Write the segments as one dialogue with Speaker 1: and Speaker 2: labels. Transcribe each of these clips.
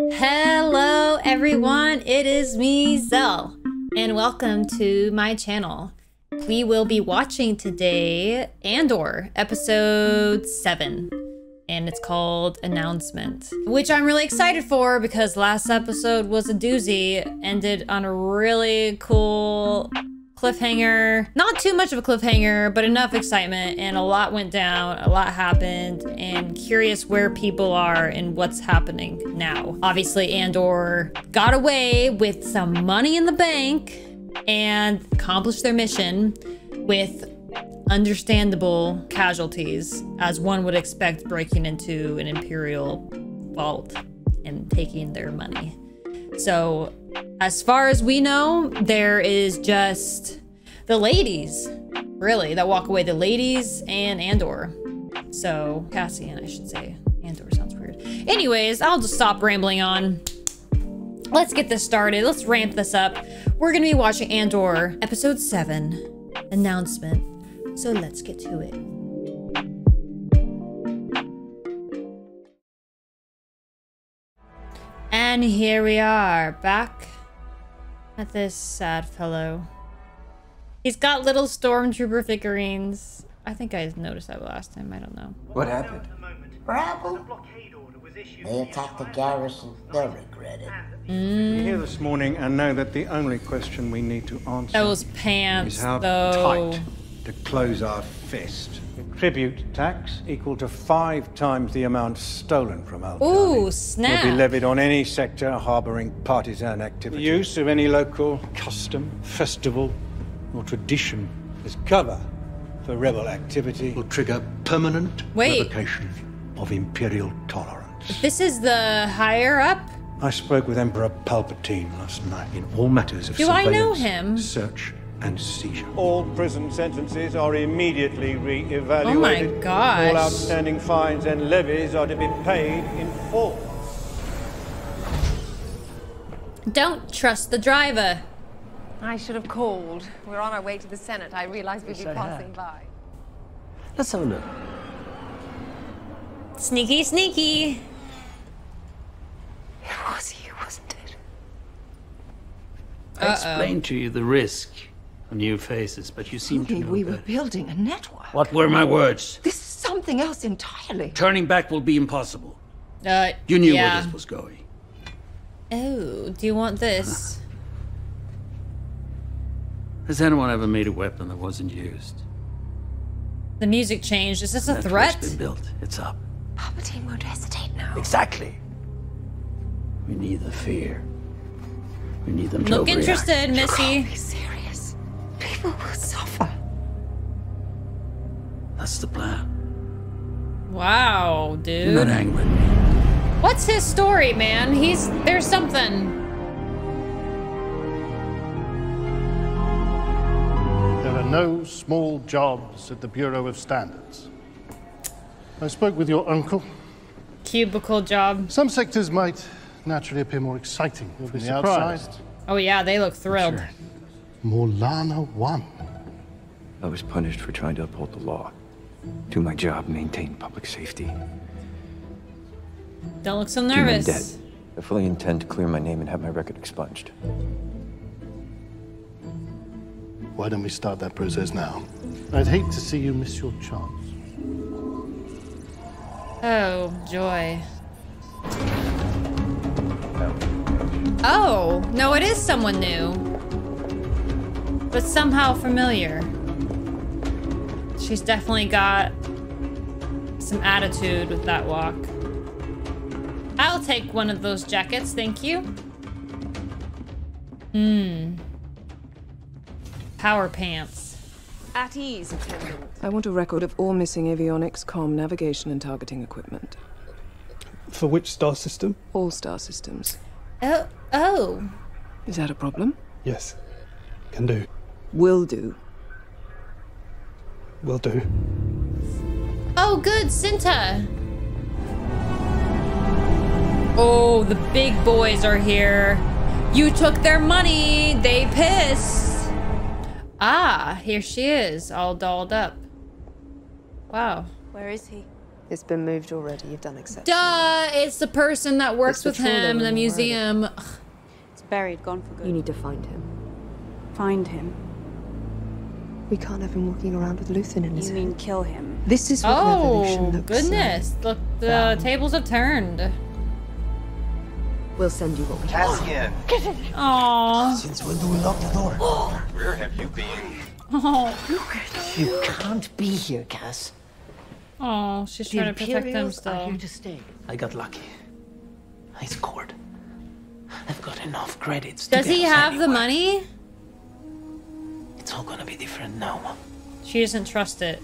Speaker 1: Hello everyone, it is me, Zell, and welcome to my channel. We will be watching today Andor, episode 7, and it's called Announcement, which I'm really excited for because last episode was a doozy, ended on a really cool cliffhanger. Not too much of a cliffhanger, but enough excitement, and a lot went down, a lot happened, and curious where people are and what's happening now. Obviously, Andor got away with some money in the bank and accomplished their mission with understandable casualties, as one would expect, breaking into an Imperial vault and taking their money. So, as far as we know, there is just the ladies, really, that walk away. The ladies and Andor. So, Cassian, I should say. Andor sounds weird. Anyways, I'll just stop rambling on. Let's get this started. Let's ramp this up. We're gonna be watching Andor, episode 7, Announcement. So let's get to it. And here we are, back at this sad fellow. He's got little stormtrooper figurines. I think I noticed that last time, I don't know.
Speaker 2: What happened?
Speaker 3: Bravo. They attacked the garrison. They'll regret it.
Speaker 4: We're here this morning and know that the only question we need to answer
Speaker 1: Those pants,
Speaker 4: is how
Speaker 1: though.
Speaker 4: tight to close our fist. Tribute tax equal to 5 times the amount stolen from Al
Speaker 1: Ooh, snap.
Speaker 4: will be levied on any sector harboring partisan activity. The use of any local custom, festival, or tradition as cover for rebel activity will trigger permanent revocation of Imperial tolerance.
Speaker 1: This is the higher up?
Speaker 4: I spoke with Emperor Palpatine last night in all matters of
Speaker 1: Do I know
Speaker 4: surveillance,
Speaker 1: him?
Speaker 4: search, and seizure. All prison sentences are immediately re-evaluated.
Speaker 1: Oh my gosh.
Speaker 4: All outstanding fines and levies are to be paid in full.
Speaker 1: Don't trust the driver.
Speaker 5: I should have called. We're on our way to the Senate. I realized we'd be passing by.
Speaker 2: Let's have a look.
Speaker 1: Sneaky, sneaky.
Speaker 5: It was you, wasn't it?
Speaker 6: I explained to you the risk of new faces, but you seem to know
Speaker 7: We were
Speaker 6: better.
Speaker 7: building a network.
Speaker 6: What were my words?
Speaker 7: This is something else entirely.
Speaker 6: Turning back will be impossible.
Speaker 1: You
Speaker 6: You knew where this was going.
Speaker 1: Oh, do you want this?
Speaker 6: Has anyone ever made a weapon that wasn't used?
Speaker 1: The music changed. Is this a
Speaker 6: Network's
Speaker 1: threat?
Speaker 6: been built. It's up.
Speaker 5: Palpatine won't hesitate now.
Speaker 6: Exactly. We need the fear. We need them to
Speaker 1: Look
Speaker 6: overreact.
Speaker 1: interested, Missy.
Speaker 5: Be serious. People will suffer.
Speaker 6: That's the plan.
Speaker 1: Wow,
Speaker 6: You're
Speaker 1: dude.
Speaker 6: not angry with me.
Speaker 1: What's his story, man? There's something.
Speaker 8: There are no small jobs at the Bureau of Standards. I spoke with your uncle.
Speaker 1: Cubicle job.
Speaker 8: Some sectors might naturally appear more exciting
Speaker 9: You'll be
Speaker 8: from the
Speaker 9: surprised.
Speaker 8: outside.
Speaker 1: Oh yeah, they look thrilled.
Speaker 8: Sure. Morlana 1.
Speaker 2: I was punished for trying to uphold the law. Do my job, maintain public safety.
Speaker 1: Don't look so
Speaker 2: Do my debt.
Speaker 1: nervous.
Speaker 2: I fully intend to clear my name and have my record expunged.
Speaker 8: Why don't we start that process now? I'd hate to see you miss your chance.
Speaker 1: Oh, joy. Oh, no, it is someone new. But somehow familiar. She's definitely got some attitude with that walk. I'll take one of those jackets, thank you. Power pants.
Speaker 5: At ease, attendant.
Speaker 10: I want a record of all missing avionics, comm, navigation, and targeting equipment.
Speaker 9: For which star system?
Speaker 10: All star systems.
Speaker 1: Oh.
Speaker 10: Is that a problem?
Speaker 9: Yes. Can do.
Speaker 10: Will do.
Speaker 9: Will do.
Speaker 1: Oh, good, Cinta. Oh, the big boys are here. You took their money. They pissed. Ah, here she is, all dolled up. Wow.
Speaker 5: Where is he?
Speaker 10: It's been moved already. You've done exception.
Speaker 1: Duh! It's the person that works with him in the museum.
Speaker 11: It's buried, gone for good.
Speaker 10: You need to find him.
Speaker 11: Find him?
Speaker 10: We can't have him walking around with Luthen in his
Speaker 11: You mean kill him?
Speaker 10: This is what revolution looks
Speaker 1: goodness. Look, the tables have turned.
Speaker 10: We'll send you what we
Speaker 2: Cass
Speaker 10: can.
Speaker 2: again.
Speaker 1: Aww.
Speaker 6: Since when do we lock the door?
Speaker 2: Where have you been?
Speaker 1: Oh.
Speaker 6: You can't be here, Cass.
Speaker 1: Oh, she's trying to protect them
Speaker 6: Imperials
Speaker 1: still.
Speaker 6: are here to stay. I got lucky. I scored. I've got enough credits.
Speaker 1: Does he have the money?
Speaker 6: It's all gonna be different now.
Speaker 1: She doesn't trust it.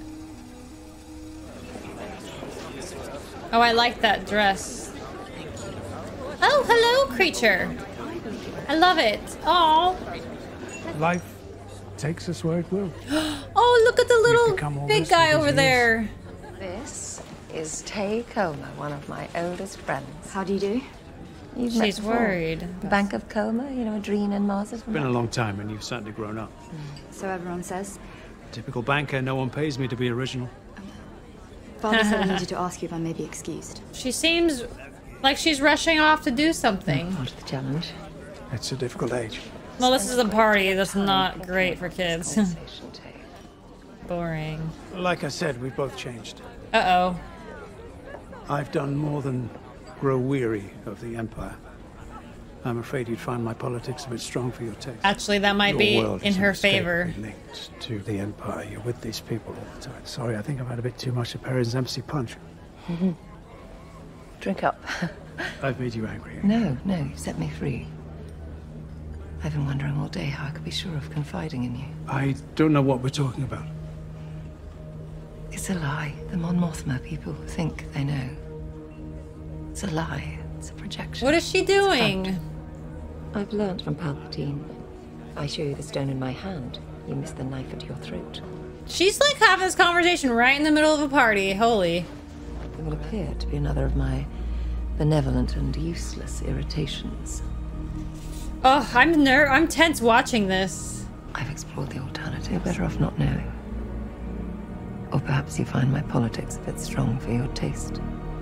Speaker 1: Oh, I like that dress. Oh, hello, creature. I love it. Oh.
Speaker 9: Life takes us where it will.
Speaker 1: Oh, look at the little big guy over there.
Speaker 7: This is Tay Coma, one of my oldest friends.
Speaker 5: How do you do?
Speaker 7: You've met
Speaker 1: She's
Speaker 7: before.
Speaker 1: worried.
Speaker 7: The Bank of Coma, you know, Adrien and Mars.
Speaker 12: It's been a long time and you've certainly grown up.
Speaker 5: So everyone says.
Speaker 12: Typical banker, no one pays me to be original.
Speaker 5: Father said I needed to ask you if I may be excused.
Speaker 1: She seems like she's rushing off to do something.
Speaker 7: Part of the challenge.
Speaker 9: It's a difficult age.
Speaker 1: Well, this is a party. That's not great for kids. Boring.
Speaker 9: Like I said, we've both changed.
Speaker 1: Uh-oh.
Speaker 9: I've done more than grow weary of the Empire. I'm afraid you'd find my politics a bit strong for your taste.
Speaker 1: Actually, that might be in her favor.
Speaker 9: Linked to the Empire. You're with these people all the time. Sorry, I think I've had a bit too much of Perrin's empty punch.
Speaker 7: Drink up.
Speaker 9: I've made you angry.
Speaker 7: No, you set me free. I've been wondering all day how I could be sure of confiding in you.
Speaker 9: I don't know what we're talking about.
Speaker 7: It's a lie. The Mon Mothma people think they know. It's a lie. It's a projection.
Speaker 1: What is she doing?
Speaker 7: I've learned from Palpatine. If I show you the stone in my hand, you miss the knife at your throat.
Speaker 1: She's like having this conversation right in the middle of a party. Holy.
Speaker 7: It will appear to be another of my benevolent and useless irritations.
Speaker 1: Oh, I'm tense watching this.
Speaker 7: I've explored the alternative. You're better off not knowing. Or perhaps you find my politics a bit strong for your taste.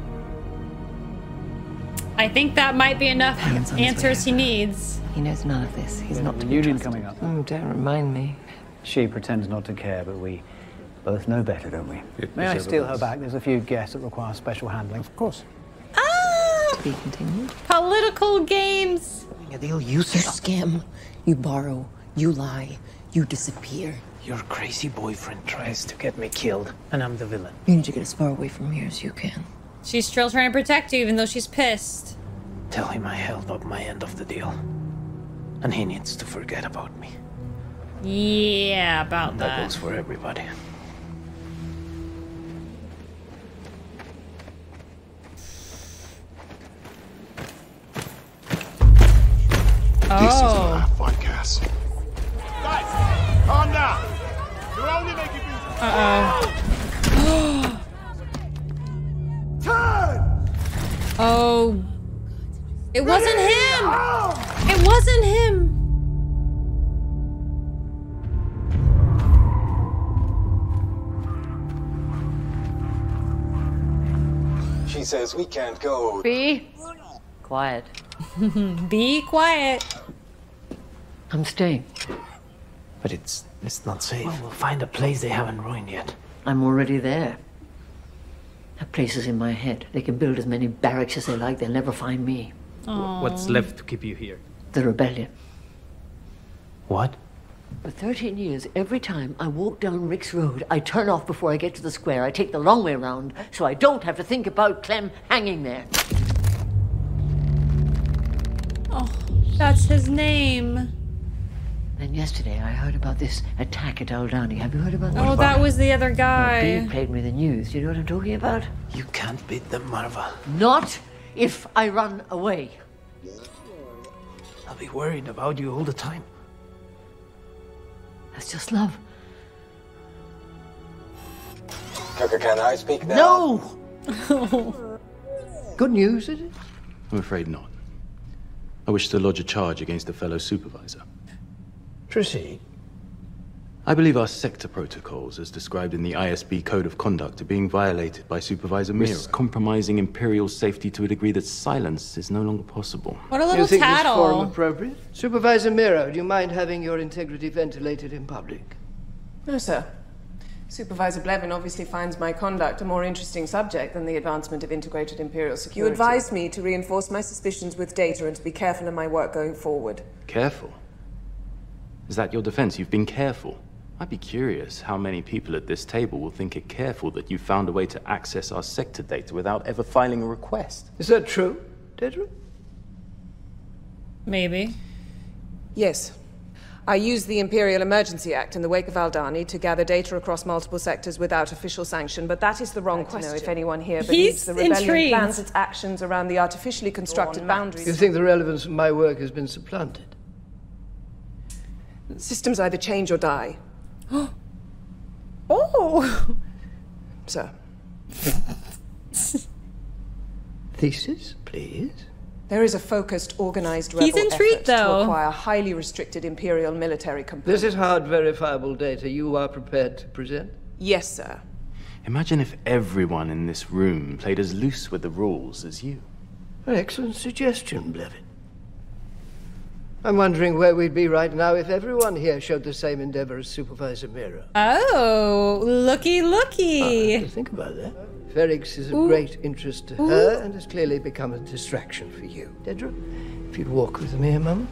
Speaker 1: I think that might be enough
Speaker 7: Hands on his
Speaker 1: answers
Speaker 7: way
Speaker 1: he needs.
Speaker 7: He knows none of this. He's not to be
Speaker 6: Union
Speaker 7: trusted.
Speaker 6: coming up.
Speaker 7: Oh, don't remind me.
Speaker 6: She pretends not to care, but we both know better, don't we? May I steal her back? There's a few guests that require special handling. Of course.
Speaker 1: Ah!
Speaker 7: To be continued.
Speaker 1: Political games.
Speaker 6: A deal you
Speaker 7: You
Speaker 6: set up.
Speaker 7: scam. You borrow. You lie. You disappear.
Speaker 6: Your crazy boyfriend tries to get me killed, and I'm the villain.
Speaker 7: You need to get as far away from here as you can.
Speaker 1: She's still trying to protect you even though she's pissed.
Speaker 6: Tell him I held up my end of the deal. And he needs to forget about me.
Speaker 1: Yeah, about
Speaker 6: That
Speaker 1: that.
Speaker 6: goes for everybody.
Speaker 1: Oh.
Speaker 8: Fight, Cass.
Speaker 13: Guys, calm down. You're only making me.
Speaker 1: Uh-oh. Oh. It wasn't him! It wasn't him!
Speaker 2: She says we can't go.
Speaker 7: Be quiet.
Speaker 1: Be quiet.
Speaker 7: I'm staying.
Speaker 6: But it's not safe. Well, we'll find a place they haven't ruined yet.
Speaker 7: I'm already there. That place is in my head. They can build as many barracks as they like. They'll never find me.
Speaker 12: What's left to keep you here?
Speaker 7: The rebellion.
Speaker 6: What?
Speaker 7: For 13 years, every time I walk down Rick's Road, I turn off before I get to the square. I take the long way around, so I don't have to think about Clem hanging there.
Speaker 1: Oh, that's his name.
Speaker 7: And yesterday I heard about this attack at Aldani. Have you heard about that?
Speaker 1: Oh, that was the other guy.
Speaker 7: Bill played me the news. You know what I'm talking about?
Speaker 6: You can't beat them, Marva.
Speaker 7: Not if I run away.
Speaker 6: I'll be worried about you all the time.
Speaker 7: That's just love.
Speaker 2: Tucker, can I speak now?
Speaker 7: No! Good news, is it?
Speaker 14: I'm afraid not. I wish to lodge a charge against a fellow supervisor.
Speaker 6: Trissy,
Speaker 14: I believe our sector protocols, as described in the ISB Code of Conduct, are being violated by Supervisor Mira, compromising Imperial safety to a degree that silence is no longer possible.
Speaker 1: What a little
Speaker 15: you think
Speaker 1: tattle.
Speaker 15: This forum appropriate? Supervisor Mira, do you mind having your integrity ventilated in public?
Speaker 10: No, sir. Supervisor Blevin obviously finds my conduct a more interesting subject than the advancement of integrated Imperial security. You advised me to reinforce my suspicions with data and to be careful in my work going forward.
Speaker 14: Careful? Is that your defense? You've been careful? I'd be curious how many people at this table will think it careful that you found a way to access our sector data without ever filing a request.
Speaker 15: Is that true, Dedra?
Speaker 1: Maybe.
Speaker 10: Yes. I used the Imperial Emergency Act in the wake of Aldani to gather data across multiple sectors without official sanction, but that is the wrong question. To know if anyone here believes the rebellion plans its actions around the artificially constructed boundaries.
Speaker 15: You think the relevance of my work has been supplanted?
Speaker 10: Systems either change or die. Oh! Sir.
Speaker 15: Thesis, please.
Speaker 10: There is a focused, organized rebel effort to acquire highly restricted Imperial military components.
Speaker 15: This is hard, verifiable data you are prepared to present?
Speaker 10: Yes, sir.
Speaker 14: Imagine if everyone in this room played as loose with the rules as you.
Speaker 15: An excellent suggestion, Blevin. I'm wondering where we'd be right now if everyone here showed the same endeavor as Supervisor Mira.
Speaker 1: Oh, looky, looky.
Speaker 15: I have to think about that. Ferrix is of great interest to her and has clearly become a distraction for you. Dedra, if you'd walk with me a moment.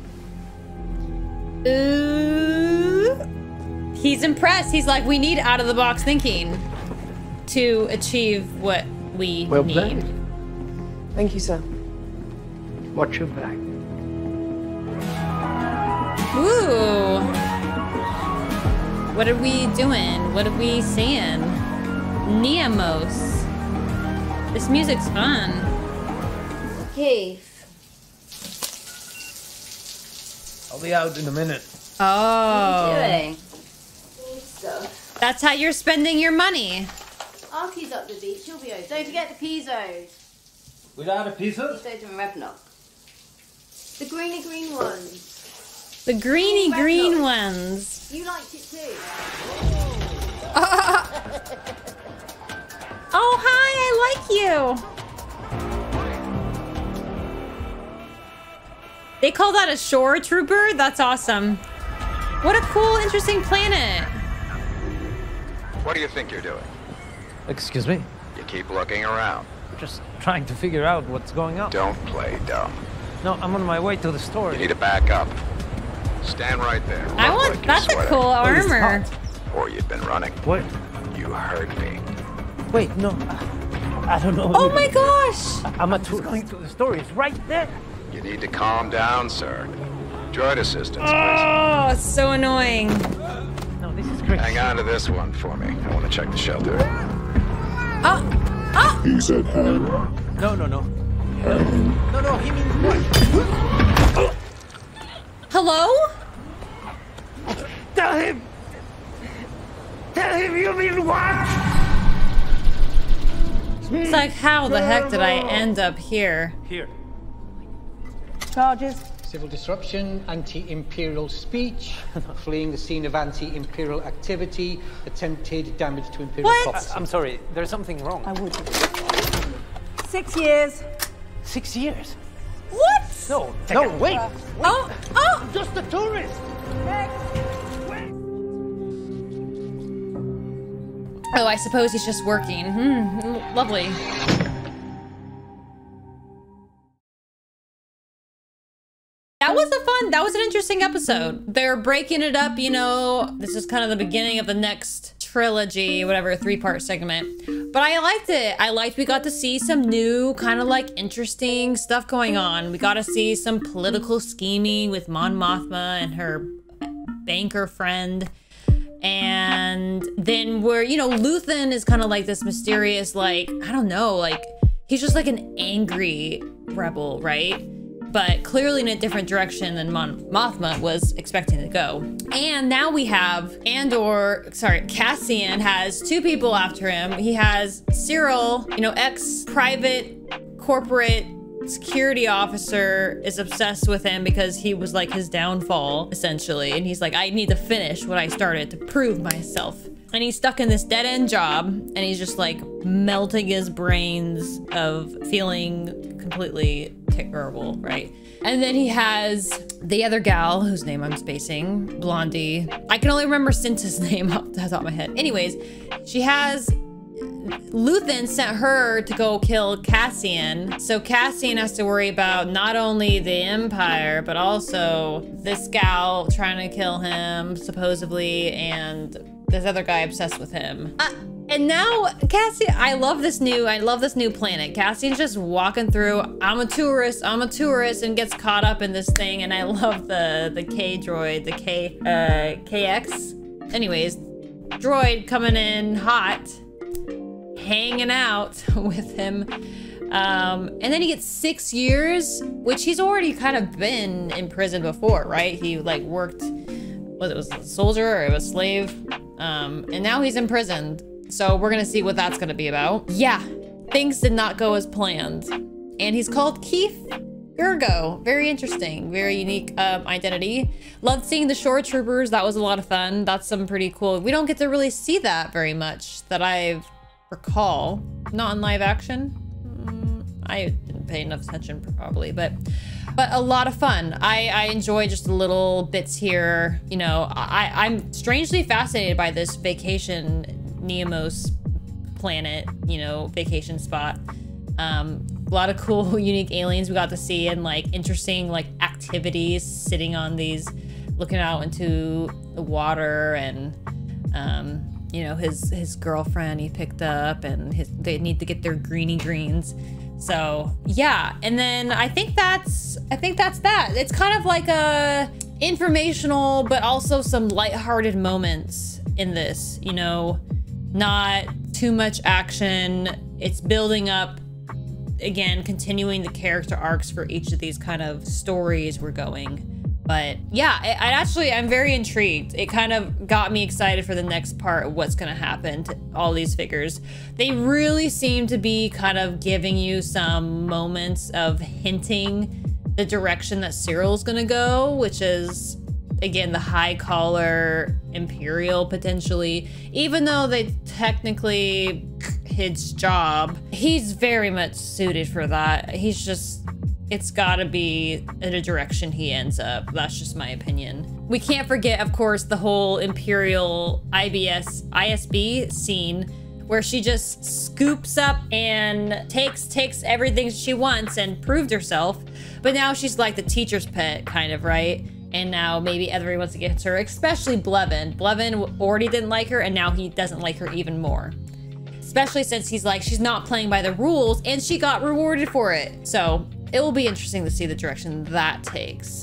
Speaker 1: He's impressed. He's like, we need out-of-the-box thinking to achieve what we need.
Speaker 15: Played.
Speaker 10: Thank you, sir.
Speaker 15: Watch your back.
Speaker 1: Ooh. What are we doing? What are we saying? Neamos. This music's fun.
Speaker 16: Keith.
Speaker 17: I'll be out in a minute.
Speaker 1: Oh.
Speaker 16: What are you doing?
Speaker 1: That's how you're spending your money.
Speaker 16: Arky's up the beach. She'll be over. Don't forget the pizzos.
Speaker 17: Without a pizza?
Speaker 16: Pizzos and Revnock. The greeny green ones.
Speaker 1: The greeny green ones.
Speaker 16: You liked it too.
Speaker 1: Oh, hi, I like you. They call that a shore trooper? That's awesome. What a cool, interesting planet.
Speaker 18: What do you think you're doing?
Speaker 17: Excuse me?
Speaker 18: You keep looking around.
Speaker 17: Just trying to figure out what's going on.
Speaker 18: Don't play dumb.
Speaker 17: No, I'm on my way to the store.
Speaker 18: You need to back up. Stand right there.
Speaker 1: I want,
Speaker 18: like
Speaker 1: that's a cool armor.
Speaker 18: Or you've been running.
Speaker 17: What?
Speaker 18: You heard me.
Speaker 17: Wait, no. I don't know.
Speaker 1: Oh my gosh.
Speaker 17: I'm going to the store. It's right there.
Speaker 18: You need to calm down, sir. Droid assistance, please.
Speaker 1: Oh, it's so annoying.
Speaker 17: No, this is crazy.
Speaker 18: Hang on to this one for me. I want to check the shelter.
Speaker 1: Oh. Oh.
Speaker 18: He said hang.
Speaker 17: No. No, he means what?
Speaker 1: Hello?
Speaker 17: Tell him you mean what?
Speaker 1: It's like, how the heck did I end up here?
Speaker 17: Here.
Speaker 4: Charges? Civil disruption, anti-imperial speech, fleeing the scene of anti-imperial activity, attempted damage to imperial property.
Speaker 17: I'm sorry, there's something wrong.
Speaker 10: I would.
Speaker 16: 6 years.
Speaker 17: 6 years?
Speaker 1: What?
Speaker 17: No, wait.
Speaker 1: Oh.
Speaker 17: I'm just a tourist.
Speaker 1: Oh, I suppose he's just working. Lovely. That was an interesting episode. They're breaking it up, you know. This is kind of the beginning of the next trilogy, whatever, 3-part segment. But I liked it. I liked we got to see some new kind of like interesting stuff going on. We got to see some political scheming with Mon Mothma and her banker friend. And then we're, you know, Luthen is kind of like this mysterious, like, I don't know, like, he's just like an angry rebel, right? But clearly in a different direction than Mon Mothma was expecting to go. And now we have Cassian has 2 people after him. He has Cyril, you know, ex-private corporate security officer is obsessed with him because he was like his downfall, essentially. And he's like, I need to finish what I started to prove myself. And he's stuck in this dead-end job, and he's just like melting his brains of feeling completely terrible, right? And then he has the other gal, whose name I'm spacing, Blondie. I can only remember Cinta's name off the top of my head. Anyways, she has, Luthen sent her to go kill Cassian. So Cassian has to worry about not only the Empire, but also this gal trying to kill him, supposedly, and this other guy obsessed with him. And now Cassian, I love this new planet. Cassian's just walking through, I'm a tourist, and gets caught up in this thing. And I love the K droid, the KX. Anyways, droid coming in hot, hanging out with him. And then he gets 6 years, which he's already kind of been in prison before, right? He like worked, whether it was a soldier or a slave. And now he's imprisoned. So we're gonna see what that's gonna be about. Yeah, things did not go as planned. And he's called Keith Gergo. Very interesting, very unique identity. Loved seeing the shore troopers. That was a lot of fun. That's some pretty cool. We don't get to really see that very much that I recall. Not in live action. I didn't pay enough attention probably, but a lot of fun. I enjoy just the little bits here. You know, I'm strangely fascinated by this vacation Neomos planet, you know, vacation spot. A lot of cool, unique aliens we got to see, and like interesting like activities sitting on these, looking out into the water, and you know, his girlfriend he picked up, and they need to get their greens. So yeah, and then I think that's that. It's kind of like a informational, but also some lighthearted moments in this, you know, not too much action. It's building up, again, continuing the character arcs for each of these kind of stories we're going. But yeah, I'm very intrigued. It kind of got me excited for the next part of what's gonna happen to all these figures. They really seem to be kind of giving you some moments of hinting the direction that Cyril's gonna go, which is, again, the high collar Imperial potentially. Even though they technically his job, he's very much suited for that. He's just, it's gotta be in a direction he ends up. That's just my opinion. We can't forget, of course, the whole Imperial ISB scene where she just scoops up and takes everything she wants and proved herself. But now she's like the teacher's pet, kind of, right? And now maybe everyone wants to get to her, especially Blevin. Blevin already didn't like her, and now he doesn't like her even more. Especially since he's like, she's not playing by the rules, and she got rewarded for it. So it will be interesting to see the direction that takes.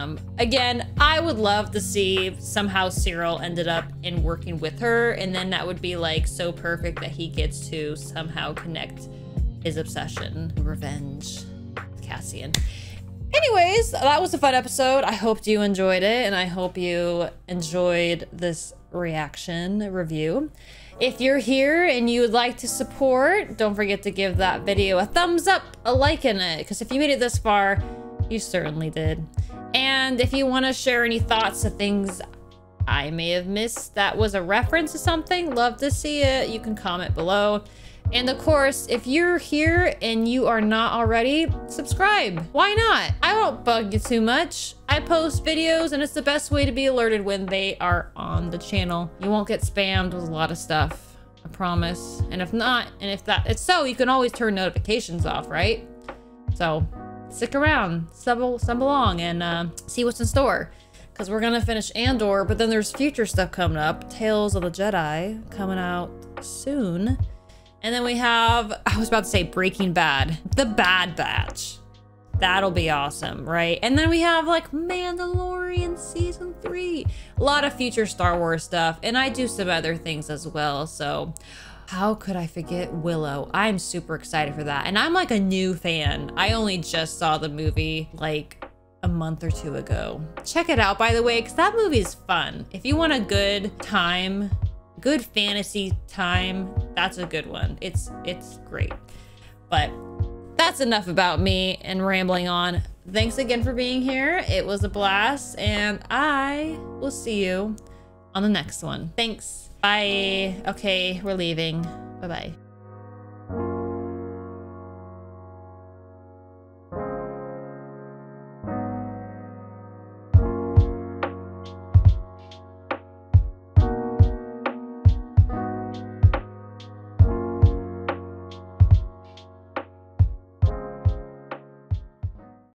Speaker 1: Again, I would love to see somehow Cyril ended up in working with her, and then that would be like so perfect that he gets to somehow connect his obsession, revenge, Cassian. Anyways, that was a fun episode. I hope you enjoyed it, and I hope you enjoyed this reaction review. If you're here and you would like to support, don't forget to give that video a thumbs up, a like in it, because if you made it this far, you certainly did. And if you want to share any thoughts of things I may have missed that was a reference to something, love to see it. You can comment below. And of course, if you're here and you are not already, subscribe. Why not? I won't bug you too much. I post videos, and it's the best way to be alerted when they are on the channel. You won't get spammed with a lot of stuff, I promise. And if not, and if it's so, you can always turn notifications off, right? So stick around, stumble along, and see what's in store. Because we're gonna finish Andor, but then there's future stuff coming up. Tales of the Jedi coming out soon. And then we have, I was about to say Breaking Bad, The Bad Batch. That'll be awesome, right? And then we have like Mandalorian season 3. A lot of future Star Wars stuff. And I do some other things as well. So how could I forget Willow? I'm super excited for that. And I'm like a new fan. I only just saw the movie like a month or two ago. Check it out, by the way, because that movie is fun. If you want a good time, good fantasy time, that's a good one. It's great. But that's enough about me and rambling on. Thanks again for being here. It was a blast, and I will see you on the next one. Thanks. Bye. Okay, we're leaving. Bye-bye.